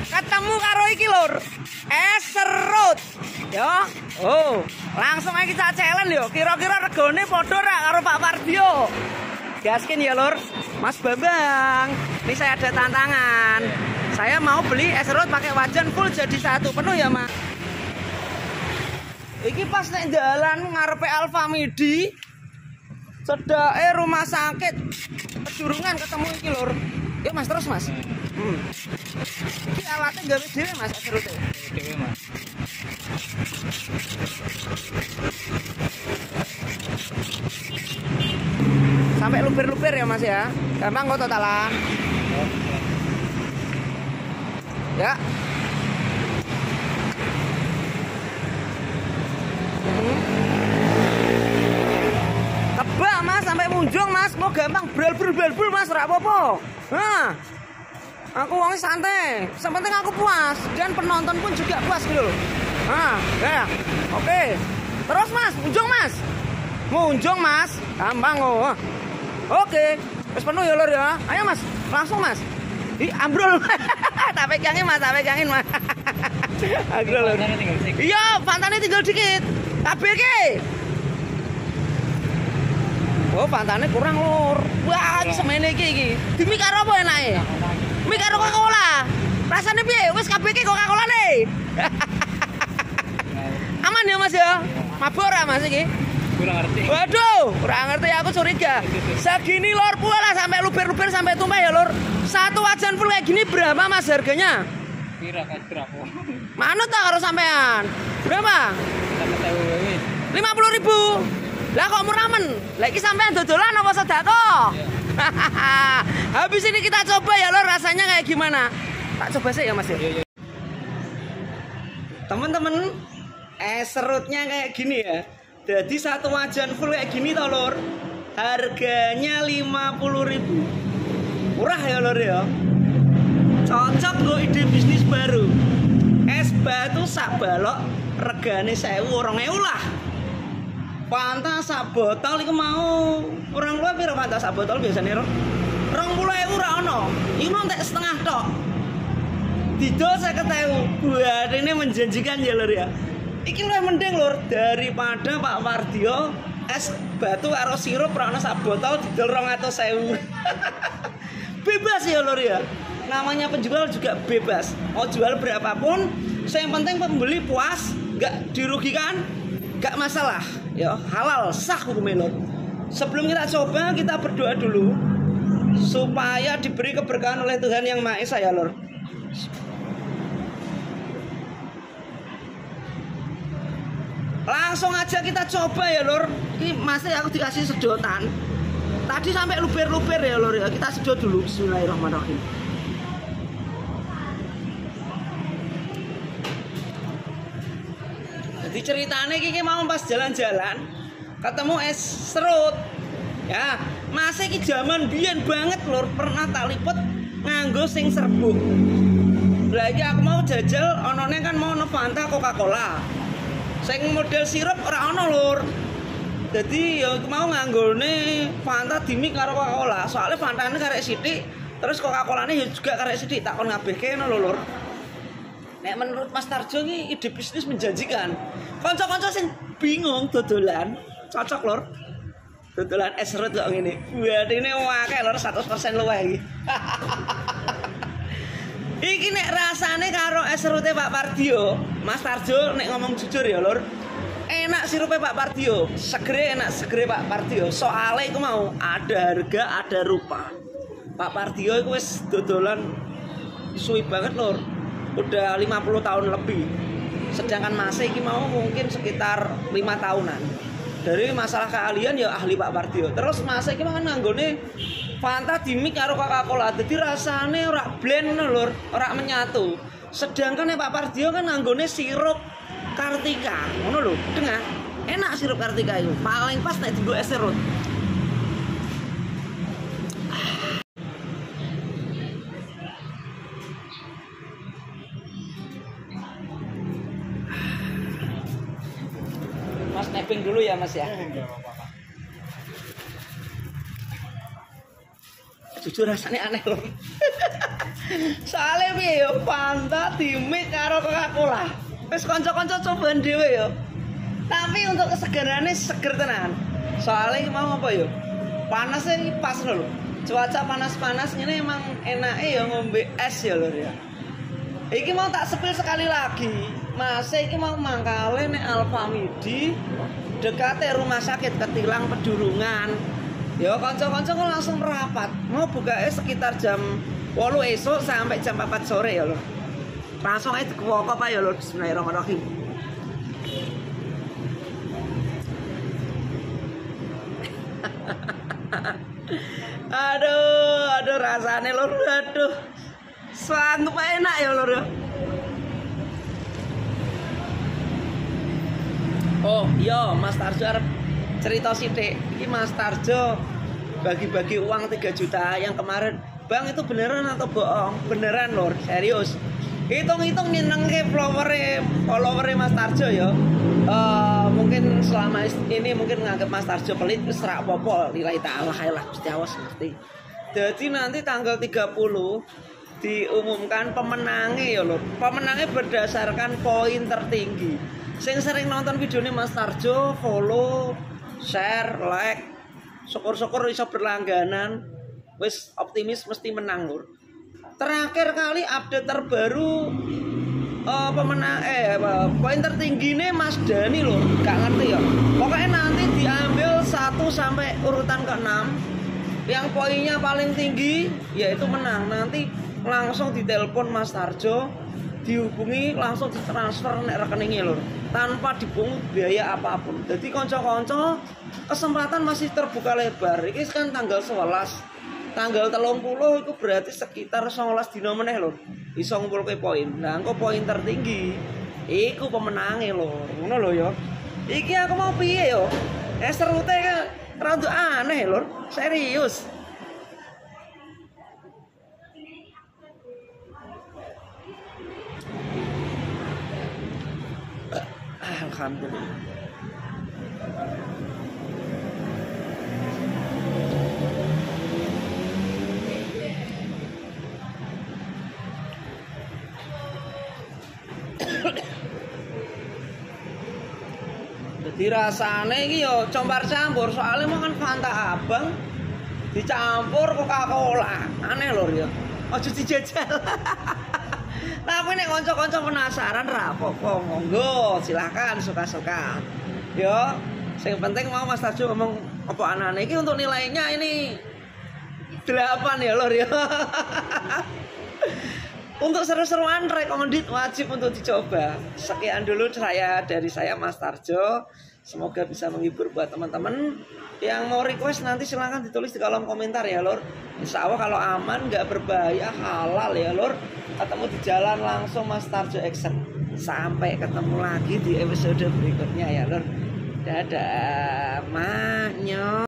ketemu karo iki lur. Es serut. Ya. Oh, langsung aja kita challenge yo. Kira-kira regane padha ra karo Pak Pardio. Gaskin ya lur. Mas Bambang, ini saya ada tantangan. Saya mau beli es serut pakai wajan full jadi satu penuh ya, Mak. Iki pas nek dalan ngarepe Alfamidi. Cedake rumah sakit. Pedurungan ketemu iki lur. Yuk Mas terus Mas. Iki alatnya gawe dhewe Mas es serute. Dhewe Mas. Sampai luber-luber ya Mas ya. Gampang kok totalan. Ya. Kebak Mas sampai munjung Mas. Mau gampang bral-bral Mas ora apa-apa. Nah. Aku wong santai. Yang penting aku puas dan penonton pun juga puas gitu loh. Nah, ya. Oke. Terus Mas, munjung Mas. Munjung Mas. Gampang kok. Oke, wis penuh ya lur ya. Ayo Mas, langsung Mas. Ih, ambrol. Tak pegangin Mas, tak pegangin Mas. Ambrol lur. Iya, pantane tinggal dikit. Kabeh iki. Oh, pantane kurang lur. Wah, iki semene iki. Demi karo apa enake? Mi karo Coca-Cola. Rasane piye? Wis kabeh iki Coca-Cola ne. Aman ya Mas ya? Mabur ora Mas iki? Kurang ngerti. Waduh, kurang ngerti aku curiga. Segini lor pula lah sampai luber-luber sampai tumpah ya lor. Satu wajan full kayak gini berapa Mas harganya? Pira kan berapa? Manut tak harus sampean? Berapa? 50.000. Lah kok murah men? Lagi sampean dodolan apa sedekah? Habis ini kita coba ya lor rasanya kayak gimana? Tak coba sih ya Mas ya. Teman-teman, es serutnya kayak gini ya. Jadi satu wajan full kayak gini toh lor. Harganya 50.000. Murah ya lor ya. Cocok gue ide bisnis baru. Es batu sak balok regane 1.000 2.000 lah. Fanta sak botol iku mau. Orang luar piro Fanta sak botol biasanya 20.000 ora ono. Iku entek setengah tok. Didol 50.000. Buat ini menjanjikan ya lor ya. Iki luwih mending lur daripada Pak Pardio es batu karo sirup ora ono sak botol didol 200.000. Bebas ya lur ya. Namanya penjual juga bebas. Mau jual berapapun, yang penting pembeli puas, enggak dirugikan, enggak masalah. Ya, halal sah hukumnya lur. Sebelum kita coba, kita berdoa dulu supaya diberi keberkahan oleh Tuhan Yang Maha Esa ya lur. Langsung aja kita coba ya lur. Ini masih aku dikasih sedotan. Tadi sampai luber-luber ya lur ya. Kita sedot dulu. Bismillahirrahmanirrahim. Jadi ceritanya ini mau pas jalan-jalan ketemu es serut. Ya, masih ki zaman biyen banget lur. Pernah tak lipet nganggo sing serbuk. Lagi aku mau jajal onone kan mau Fanta Coca-Cola. Sing model sirup ora ono lur. Jadi ya mau nganggone Fanta dimik karo Coca-Cola. Soalnya Fantane karek sithik, terus Coca-Colane ya juga karek sithik. Takon ngabehke ngono lho lur. Nek menurut Mas Tarjo iki ide bisnis menjanjikan. Kanca-kanca sing bingung dodolan, cocok lur. Dodolan es serut kok ngene. Buatine akeh lur 100% luwih iki. Iki nek rasane karo es serute Pak Pardio, Mas Tarjo nek ngomong jujur ya lur. Enak sirupe Pak Pardio, segere enak segere Pak Pardio. Soale iku mau ada harga, ada rupa. Pak Pardio iku wis dodolan suwi banget lur. Udah 50 tahun lebih. Sedangkan Mas iki mau mungkin sekitar 5 tahunan. Dari masalah keahlian ya ahli Pak Pardio. Terus Mas iki kan nganggone Fanta dimik karo Coca-Cola. Dadi rasane ora blend lur, ora menyatu. Sedangkan Pak Pardio kan nganggone sirup Kartika. Ngono lho, dengar. Enak sirup Kartika itu. Paling pas nek dienggo es serut. Mas napping dulu ya Mas ya. Jujur rasanya aneh loh. Soale piye yo Fanta dimik karo Coca-Cola. Wis kanca-kanca cobaan dhewe yo. Tapi untuk kesegarannya seger tenan. Soalnya iki mau apa yo? Panasnya iki pas lho. Cuaca panas-panas ngene emang enake ya ngombe es ya lho ya. Iki mau tak sepil sekali lagi. Mas iki mau mangkale nek Alfamidi dekate rumah sakit Ketilang Pedurungan. Ya kanca-kanca kok langsung merapat. Mau bukake sekitar jam 8 esuk sampai jam 4 sore ya lho. Langsung aja dikewoko apa ya lho. Bismillahirrahmanirrahim. Aduh rasanya lur, aduh. Sanggup enak ya lur ya. Oh iya Mas Tarjo arep cerita sithik. Iki Mas Tarjo bagi-bagi uang 3 juta yang kemarin. Bang itu beneran atau bohong? Beneran lur, serius. Hitung-hitung nyenengke follower Mas Tarjo ya. Mungkin selama ini mungkin nganggep Mas Tarjo pelit wis ra apa-apa, lillahi ta'ala khailah Gusti Allah ngerti. Jadi nanti tanggal 30 diumumkan pemenangnya ya lho. Pemenangnya berdasarkan poin tertinggi. Sing sering nonton videonya Mas Tarjo, follow, share, like. Syukur-syukur iso berlangganan. Wis optimis mesti menang lho. Terakhir kali update terbaru poin tertinggi nih Mas Dani loh, gak ngerti ya. Pokoknya nanti diambil 1 sampai urutan ke-6 yang poinnya paling tinggi yaitu menang. Nanti langsung ditelepon Mas Tarjo, dihubungi langsung ditransfer nek rekeningnya lho, tanpa dipungut biaya apapun. Jadi konco-konco kesempatan masih terbuka lebar. Ini kan tanggal 11. Tanggal 30 itu berarti sekitar 19 dina meneh lho. Iso ngumpulke poin. Nah, engko poin tertinggi iku pemenange lho. Ngono lho ya. Iki aku mau piye yo? Serute rada aneh lho. Serius. Alhamdulillah. Jadi rasane iki yo campur-campur, soalnya mau kan Fanta abang dicampur Coca-Cola. Aneh lho ya. Aja dijajal. Tapi nek kanca-kanca penasaran ra apa-apa, monggo silakan suka-suka. Yo, sing penting mau Mas Tarjo ngomong apa anane iki untuk nilainya ini 8 ya lho ya. Untuk seru-seruan recommended wajib untuk dicoba. Sekian dulu dari saya Mas Tarjo. Semoga bisa menghibur buat teman-teman. Yang mau request nanti silahkan ditulis di kolom komentar ya lor. Insya Allah kalau aman, nggak berbahaya, halal ya lor. Ketemu di jalan langsung Mas Tarjo Action. Sampai ketemu lagi di episode berikutnya ya lor. Dadah, maknya.